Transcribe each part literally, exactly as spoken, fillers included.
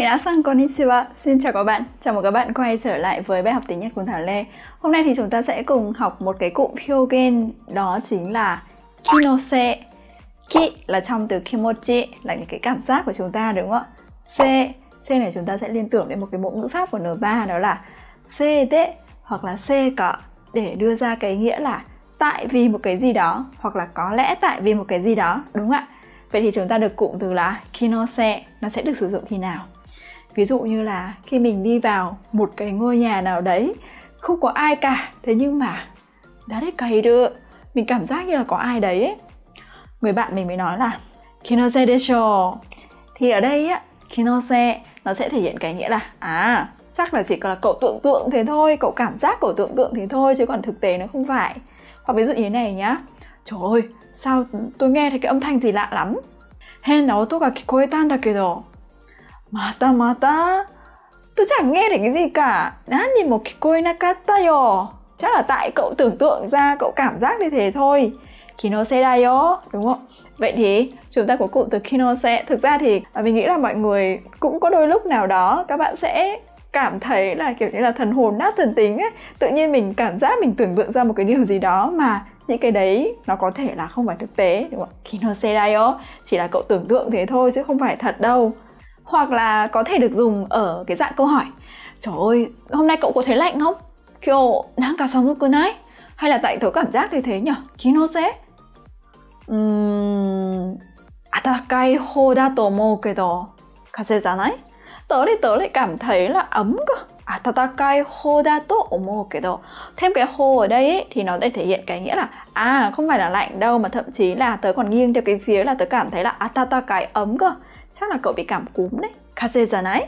Minasan konnichiwa. Xin chào các bạn, chào mừng các bạn quay trở lại với bài học tiếng Nhật của Thảo Lê. Hôm nay thì chúng ta sẽ cùng học một cái cụm hyogen, đó chính là kinose. Ki là trong từ kimochi, là những cái cảm giác của chúng ta, đúng không ạ? Se, se này chúng ta sẽ liên tưởng đến một cái mẫu ngữ pháp của N ba, đó là se de hoặc là se ka, để đưa ra cái nghĩa là tại vì một cái gì đó, hoặc là có lẽ tại vì một cái gì đó, đúng không ạ? Vậy thì chúng ta được cụm từ là kinose, nó sẽ được sử dụng khi nào? Ví dụ như là khi mình đi vào một cái ngôi nhà nào đấy, không có ai cả, thế nhưng mà darekairu, mình cảm giác như là có ai đấy ấy. Người bạn mình mới nói là kinose desho. Thì ở đây á, kinose nó sẽ thể hiện cái nghĩa là à, chắc là chỉ là cậu tưởng tượng thế thôi, cậu cảm giác cậu tưởng tượng thế thôi, chứ còn thực tế nó không phải. Hoặc ví dụ như thế này nhá. Trời ơi, sao tôi nghe thấy cái âm thanh gì lạ lắm. Hen na oto ga kikoetan dakedo. Mata mata, tôi chẳng nghe thấy cái gì cả. Nani mo kikoe nakatta yo. Chắc là tại cậu tưởng tượng ra, cậu cảm giác như thế thôi. Kinose dayo, đúng không? Vậy thì chúng ta có cụm từ kinose. Thực ra thì mình nghĩ là mọi người cũng có đôi lúc nào đó các bạn sẽ cảm thấy là kiểu như là thần hồn nát thần tính ấy. Tự nhiên mình cảm giác mình tưởng tượng ra một cái điều gì đó mà những cái đấy nó có thể là không phải thực tế, đúng không? Kinose dayo, chỉ là cậu tưởng tượng thế thôi chứ không phải thật đâu. Hoặc là có thể được dùng ở cái dạng câu hỏi. Trời ơi, hôm nay cậu có thấy lạnh không? Kiểu, nanka samuku nai? Hay là tại tớ cảm giác thế thế nhỉ? Kinose? Uhm, atatakai hou da to omou kedo, kaze janai? Tớ thì tớ lại cảm thấy là ấm cơ. Atatakai hou da to omou kedo. Thêm cái hou ở đây ấy, thì nó để thể hiện cái nghĩa là à, không phải là lạnh đâu, mà thậm chí là tớ còn nghiêng theo cái phía là tớ cảm thấy là atatakai ấm cơ. Chắc là cậu bị cảm cúm đấy. Kaze janai?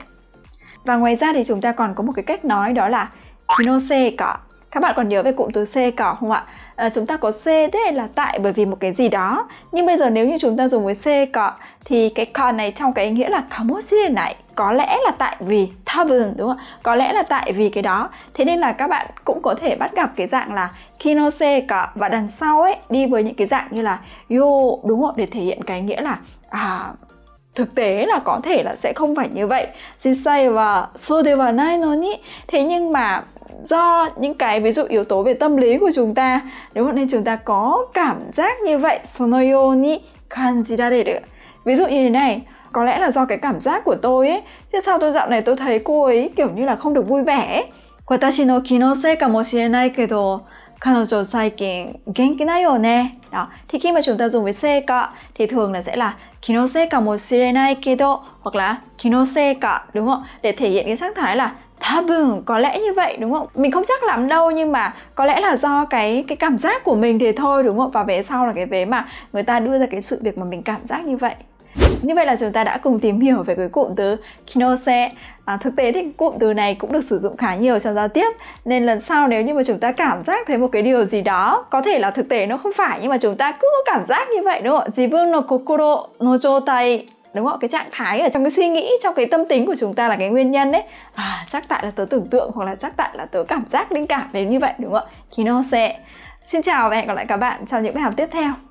Và ngoài ra thì chúng ta còn có một cái cách nói, đó là kinose ka. Các bạn còn nhớ về cụm từ se ka không ạ? À, chúng ta có se thế là tại bởi vì một cái gì đó. Nhưng bây giờ nếu như chúng ta dùng với se ka thì cái ka này trong cái ý nghĩa là kamoshirenai, có lẽ là tại vì, tabun, đúng không? Có lẽ là tại vì cái đó. Thế nên là các bạn cũng có thể bắt gặp cái dạng là kinose ka và đằng sau ấy đi với những cái dạng như là yo, đúng không? Để thể hiện cái nghĩa là à, thực tế là có thể là sẽ không phải như vậy. Jisai wa so de wa nai no ni. Thế nhưng mà do những cái ví dụ yếu tố về tâm lý của chúng ta, đúng không? Nên chúng ta có cảm giác như vậy. Sono you ni kanjirareru. Ví dụ như thế này, có lẽ là do cái cảm giác của tôi ấy, thế sao tôi dạo này tôi thấy cô ấy kiểu như là không được vui vẻ ấy. Watashi no kinose kamoshirenai kedo kanojo saikin genki nai yo ne. Đó, thì khi mà chúng ta dùng với se ka thì thường là sẽ là kinose kamoshirenai kedo hoặc là kinose ka, đúng không? Để thể hiện cái sắc thái là tabun, có lẽ như vậy, đúng không? Mình không chắc lắm đâu, nhưng mà có lẽ là do cái cái cảm giác của mình thì thôi, đúng không? Và về sau là cái vế mà người ta đưa ra cái sự việc mà mình cảm giác như vậy. Như vậy là chúng ta đã cùng tìm hiểu về cái cụm từ kinose. À, thực tế thì cụm từ này cũng được sử dụng khá nhiều trong giao tiếp. Nên lần sau nếu như mà chúng ta cảm giác thấy một cái điều gì đó, có thể là thực tế nó không phải, nhưng mà chúng ta cứ có cảm giác như vậy, đúng không? Jibun no kokoro no joutai, đúng không? Cái trạng thái ở trong cái suy nghĩ, trong cái tâm tính của chúng ta là cái nguyên nhân đấy. À, chắc tại là tớ tưởng tượng, hoặc là chắc tại là tớ cảm giác linh cảm đến như vậy, đúng không ạ? Kinose. Xin chào và hẹn gặp lại các bạn trong những bài học tiếp theo.